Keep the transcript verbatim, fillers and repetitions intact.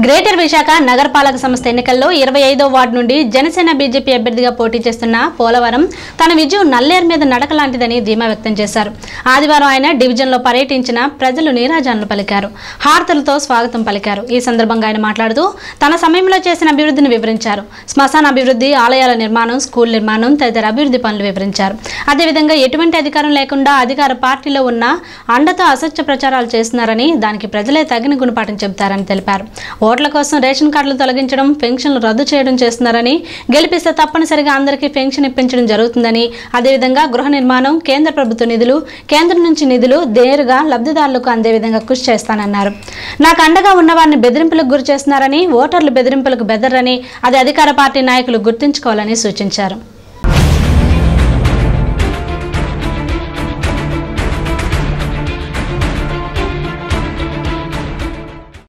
Greater Visakha నగరపాలక సంస్థ ఎన్నికల్లో ఇరవై ఐదో వార్డు నుండి జనసేన బీజేపీ అభ్యర్థిగా పోటీ చేస్తున్న పోలవరం తన విజయం నల్లేరు మీద నడక లాంటిదని ధీమా వ్యక్తం చేశారు. ఆదివారం ఆయన డివిజన్లో పర్యటించిన ప్రజలు నీరాజనాలు పలికారు, హారతులతో స్వాగతం పలికారు. ఈ సందర్భంగా ఆయన మాట్లాడుతూ తన సమయంలో చేసిన అభివృద్ధిని వివరించారు. శ్మశాన అభివృద్ధి, ఆలయాల నిర్మాణం, స్కూల్ నిర్మాణం తదితర అభివృద్ధి పనులు వివరించారు. అదేవిధంగా ఎటువంటి అధికారం లేకుండా అధికార పార్టీలో ఉన్న అండతో అసత్య ప్రచారాలు చేస్తున్నారని, దానికి ప్రజలే తగిన గుణపాఠం చెబుతారని తెలిపారు. ఓట్ల కోసం రేషన్ కార్డులు తొలగించడం, పెన్షన్లు రద్దు చేయడం చేస్తున్నారని, గెలిపిస్తే తప్పనిసరిగా అందరికీ పెన్షన్ ఇప్పించడం జరుగుతుందని, అదేవిధంగా గృహ నిర్మాణం, కేంద్ర ప్రభుత్వ నిధులు, కేంద్రం నుంచి నిధులు నేరుగా లబ్ధిదారులకు అందే విధంగా కృషి చేస్తానన్నారు. నాకు అండగా ఉన్న వారిని బెదిరింపులకు గురి చేస్తున్నారని, ఓటర్లు బెదిరింపులకు బెదరని అది అధికార పార్టీ నాయకులు గుర్తుంచుకోవాలని సూచించారు.